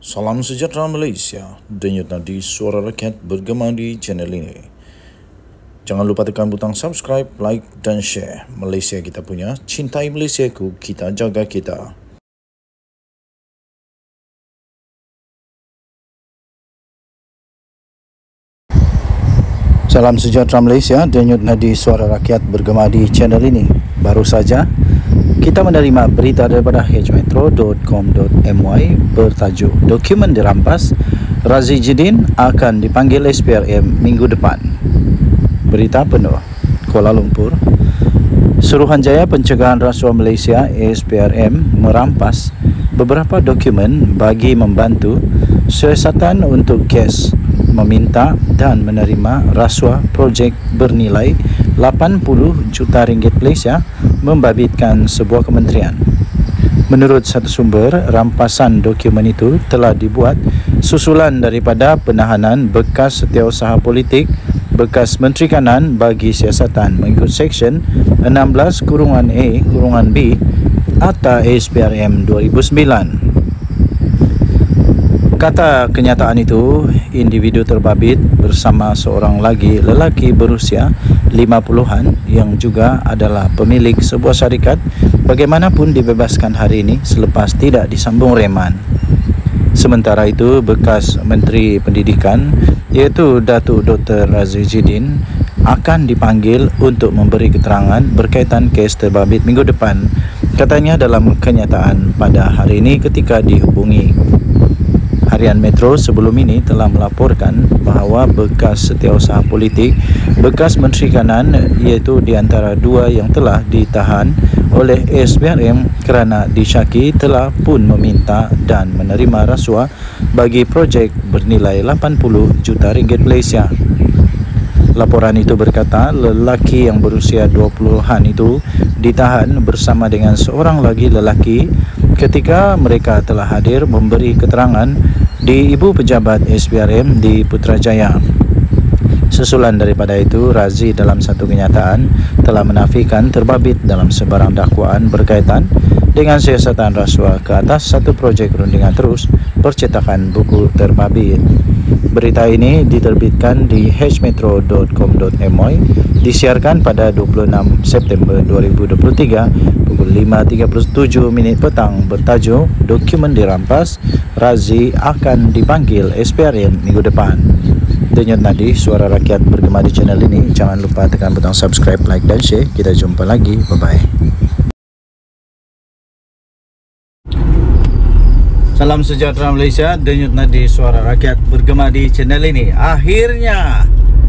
Salam sejahtera Malaysia, denyut nadi suara rakyat bergema di channel ini. Jangan lupa tekan butang subscribe, like dan share. Malaysia kita punya, cintai Malaysiaku, kita jaga kita. Salam sejahtera Malaysia, denyut nadi suara rakyat bergema di channel ini. Baru saja kita menerima berita daripada hmetro.com.my bertajuk dokumen dirampas, Razi Jidin akan dipanggil SPRM minggu depan. Berita penuh. Kuala Lumpur, Suruhanjaya Pencegahan Rasuah Malaysia SPRM merampas beberapa dokumen bagi membantu siasatan untuk kes meminta dan menerima rasuah projek bernilai 80 juta ringgit Malaysia membabitkan sebuah kementerian. Menurut satu sumber, rampasan dokumen itu telah dibuat susulan daripada penahanan bekas setiausaha politik bekas Menteri Kanan bagi siasatan mengikut Seksyen 16-A-B Akta SPRM 2009. Kata kenyataan itu, individu terbabit bersama seorang lagi lelaki berusia 50-an yang juga adalah pemilik sebuah syarikat bagaimanapun dibebaskan hari ini selepas tidak disambung reman. Sementara itu, bekas Menteri Pendidikan iaitu Datuk Dr. Razi Jidin akan dipanggil untuk memberi keterangan berkaitan kes terbabit minggu depan, katanya dalam kenyataan pada hari ini ketika dihubungi. Harian Metro sebelum ini telah melaporkan bahawa bekas setiausaha politik bekas Menteri Kanan iaitu di antara dua yang telah ditahan oleh SPRM kerana disyaki telah pun meminta dan menerima rasuah bagi projek bernilai 80 juta ringgit Malaysia. Laporan itu berkata lelaki yang berusia 20-an itu ditahan bersama dengan seorang lagi lelaki ketika mereka telah hadir memberi keterangan di Ibu Pejabat SPRM di Putrajaya. Susulan daripada itu, Razi dalam satu kenyataan telah menafikan terbabit dalam sebarang dakwaan berkaitan dengan siasatan rasuah ke atas satu projek rundingan terus percetakan buku terbabit. Berita ini diterbitkan di hmetro.com.my, disiarkan pada 26 September 2023 pukul 5.37 petang bertajuk dokumen dirampas, Razi akan dipanggil SPRM minggu depan. Denyut nadi suara rakyat bergema di channel ini. Jangan lupa tekan butang subscribe, like dan share. Kita jumpa lagi. Bye-bye. Salam sejahtera Malaysia, denyut nadi suara rakyat bergema di channel ini. Akhirnya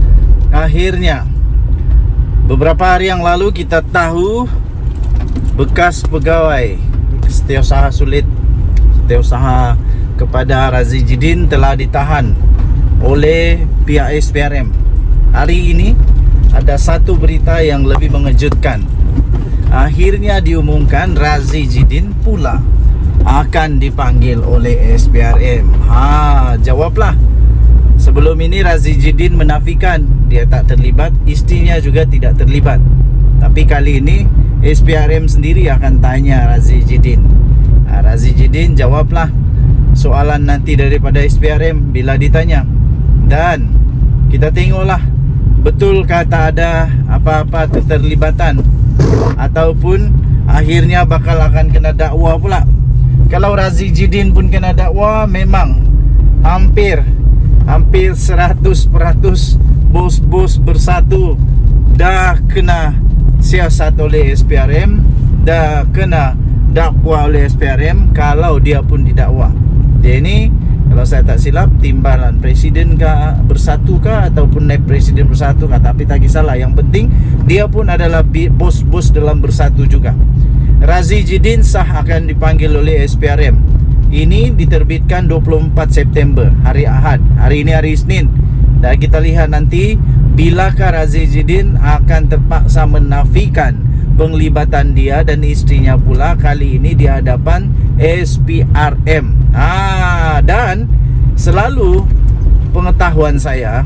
beberapa hari yang lalu kita tahu bekas pegawai setiausaha setiausaha kepada Razi Jidin telah ditahan oleh pihak SPRM. Hari ini ada satu berita yang lebih mengejutkan. Akhirnya diumumkan Razi Jidin pula akan dipanggil oleh SPRM. Jawablah. Sebelum ini Razi Jidin menafikan dia tak terlibat, istrinya juga tidak terlibat. Tapi kali ini SPRM sendiri akan tanya Razi Jidin. Razi Jidin jawablah soalan nanti daripada SPRM bila ditanya. Dan kita tengoklah betulkah tak ada apa-apa keterlibatan ataupun akhirnya bakal akan kena dakwa pula. Kalau Razi Jidin pun kena dakwa, memang hampir 100% bos-bos bersatu dah kena siasat oleh SPRM, dah kena dakwa oleh SPRM kalau dia pun didakwa. Dia ini, kalau saya tak silap, timbalan presiden kah bersatu kah ataupun naib presiden bersatu kah, tapi tak kisahlah, yang penting dia pun adalah bos-bos dalam bersatu juga. Razi Jidin sah akan dipanggil oleh SPRM. Ini diterbitkan 24 September, hari Ahad. Hari ini hari Isnin. Dan kita lihat nanti bilakah Razi Jidin akan terpaksa menafikan penglibatan dia dan istrinya pula kali ini di hadapan SPRM. Dan selalu pengetahuan saya,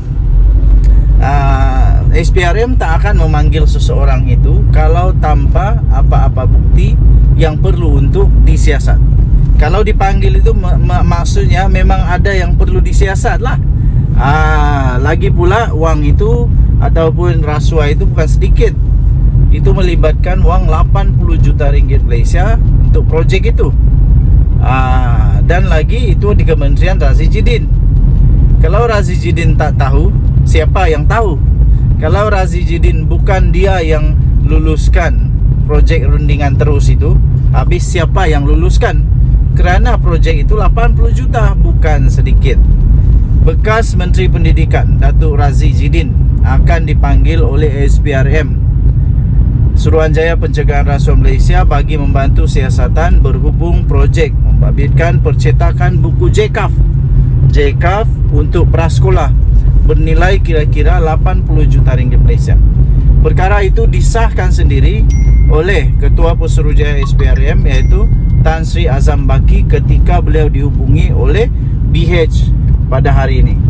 SPRM tak akan memanggil seseorang itu kalau tanpa apa-apa bukti yang perlu untuk disiasat. Kalau dipanggil itu maksudnya memang ada yang perlu disiasat lah. Lagi pula wang itu ataupun rasuah itu bukan sedikit. Itu melibatkan wang 80 juta ringgit Malaysia untuk projek itu. Dan lagi itu di Kementerian Razi Jidin. Kalau Razi Jidin tak tahu, siapa yang tahu? Kalau Razi Jidin bukan dia yang luluskan projek rundingan terus itu, habis siapa yang luluskan? Kerana projek itu 80 juta, bukan sedikit. Bekas Menteri Pendidikan Datuk Razi Jidin akan dipanggil oleh SPRM, Suruhanjaya Pencegahan Rasuah Malaysia, bagi membantu siasatan berhubung projek membabitkan percetakan buku JCAF untuk prasekolah bernilai kira-kira 80 juta ringgit Malaysia. Perkara itu disahkan sendiri oleh Ketua Pesuruhjaya SPRM, iaitu Tan Sri Azam Baki, ketika beliau dihubungi oleh BH pada hari ini.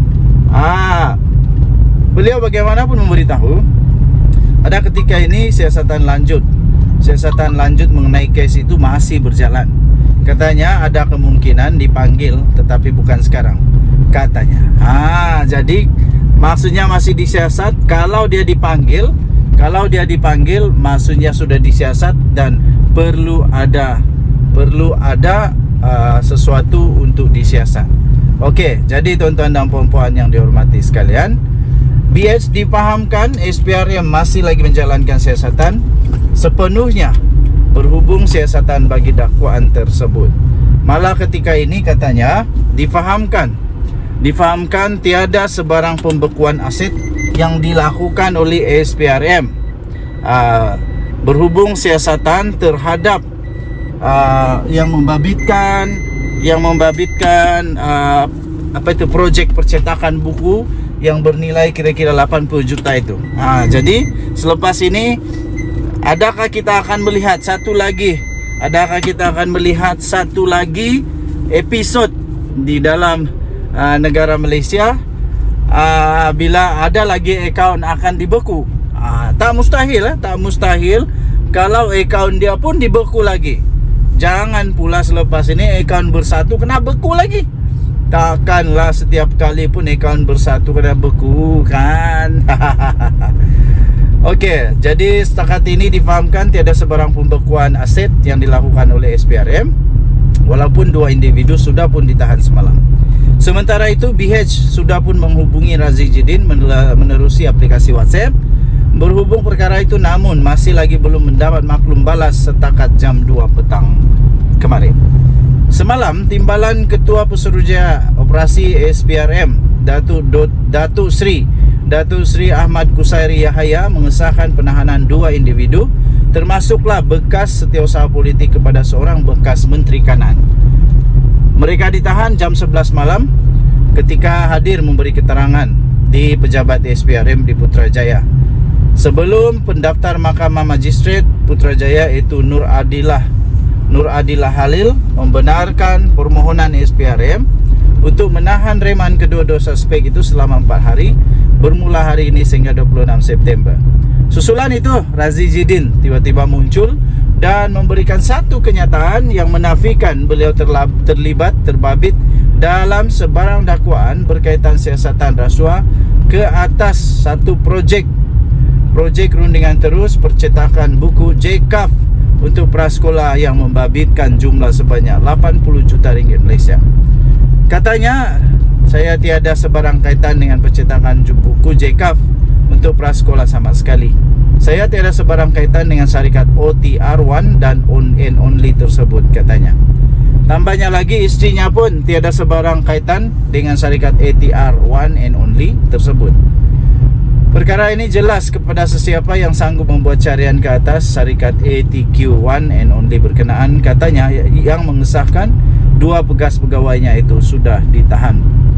Beliau bagaimanapun memberitahu, pada ketika ini siasatan lanjut mengenai kes itu masih berjalan. Katanya ada kemungkinan dipanggil, tetapi bukan sekarang, katanya. Jadi maksudnya masih disiasat. Kalau dia dipanggil maksudnya sudah disiasat dan perlu ada sesuatu untuk disiasat. Okey, jadi tuan-tuan dan puan-puan yang dihormati sekalian, BH dipahamkan SPRM masih lagi menjalankan siasatan sepenuhnya berhubung siasatan bagi dakwaan tersebut. Malah ketika ini katanya difahamkan tiada sebarang pembekuan aset yang dilakukan oleh SPRM berhubung siasatan terhadap yang membabitkan projek percetakan buku yang bernilai kira-kira 80 juta itu. Jadi selepas ini adakah kita akan melihat satu lagi episod di dalam negara Malaysia bila ada lagi akaun akan dibeku? Tak mustahil kalau akaun dia pun dibeku lagi. Jangan pula selepas ini akaun bersatu kena beku lagi. Takkanlah setiap kali pun akaun bersatu kena beku, kan? Okey, jadi setakat ini difahamkan tiada sebarang pembekuan aset yang dilakukan oleh SPRM, walaupun dua individu sudah pun ditahan semalam. Sementara itu BH sudah pun menghubungi Razi Jidin menerusi aplikasi WhatsApp berhubung perkara itu, namun masih lagi belum mendapat maklum balas setakat jam 2 petang kemarin. Semalam, Timbalan Ketua Pesuruhjaya Operasi SPRM Datuk Sri Ahmad Kusairi Yahaya mengesahkan penahanan dua individu, termasuklah bekas setiausaha politik kepada seorang bekas Menteri Kanan. Mereka ditahan jam 11 malam ketika hadir memberi keterangan di pejabat SPRM di Putrajaya. Sebelum pendaftar Mahkamah Magistrate Putrajaya, iaitu Nur Adilah Halil, membenarkan permohonan SPRM untuk menahan reman kedua-dua suspek itu selama 4 hari bermula hari ini sehingga 26 September. Susulan itu, Razi Jidin tiba-tiba muncul dan memberikan satu kenyataan yang menafikan beliau terbabit dalam sebarang dakwaan berkaitan siasatan rasuah ke atas satu projek rundingan terus percetakan buku JCAF untuk prasekolah yang membabitkan jumlah sebanyak 80 juta ringgit Malaysia. Katanya, saya tiada sebarang kaitan dengan percetakan buku JCAF untuk prasekolah sama sekali. Saya tiada sebarang kaitan dengan syarikat OTR1 dan On and Only tersebut, katanya. Tambahnya lagi, istrinya pun tiada sebarang kaitan dengan syarikat ATR1 and Only tersebut. Perkara ini jelas kepada sesiapa yang sanggup membuat carian ke atas syarikat ATQ1 and Only berkenaan, katanya, yang mengesahkan dua bekas pegawainya itu sudah ditahan.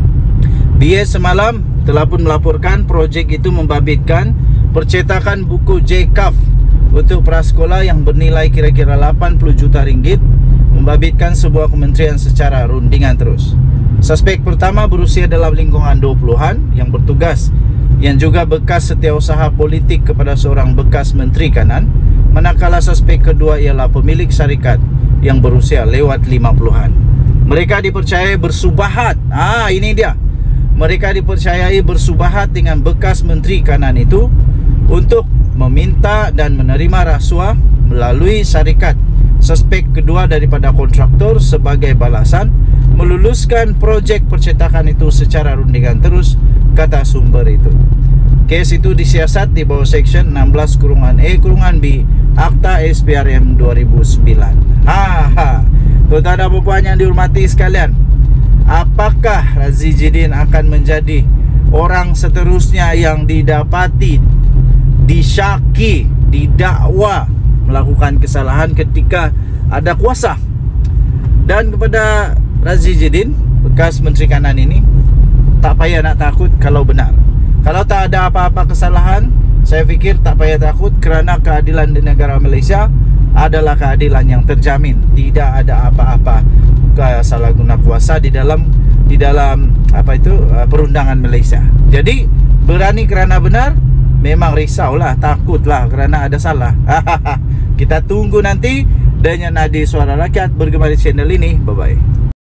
BS semalam telah pun melaporkan projek itu membabitkan percetakan buku JCAF untuk prasekolah yang bernilai kira-kira 80 juta ringgit, membabitkan sebuah kementerian secara rundingan terus. Suspek pertama berusia dalam lingkungan 20-an yang bertugas, yang juga bekas setiausaha politik kepada seorang bekas Menteri Kanan, manakala suspek kedua ialah pemilik syarikat yang berusia lewat 50-an. Mereka dipercayai bersubahat. Ini dia. Mereka dipercayai bersubahat dengan bekas Menteri Kanan itu untuk meminta dan menerima rasuah melalui syarikat suspek kedua daripada kontraktor sebagai balasan meluluskan projek percetakan itu secara rundingan terus, kata sumber itu. Kes itu disiasat di bawah Seksyen 16(E)(B Akta SPRM 2009. Tuan-tuan dan puan yang dihormati sekalian, apakah Razi Jidin akan menjadi orang seterusnya yang didapati, disyaki, didakwa melakukan kesalahan ketika ada kuasa? Dan kepada Razi Jidin, bekas Menteri Kanan ini, tak payah nak takut kalau benar. Kalau tak ada apa-apa kesalahan, saya fikir tak payah takut, kerana keadilan di negara Malaysia adalah keadilan yang terjamin. Tidak ada apa-apa kesalahguna kuasa di dalam perundangan Malaysia. Jadi berani kerana benar, memang risaulah, takutlah kerana ada salah. Kita tunggu nanti dengan Nadi Suara Rakyat bergema di channel ini. Bye bye.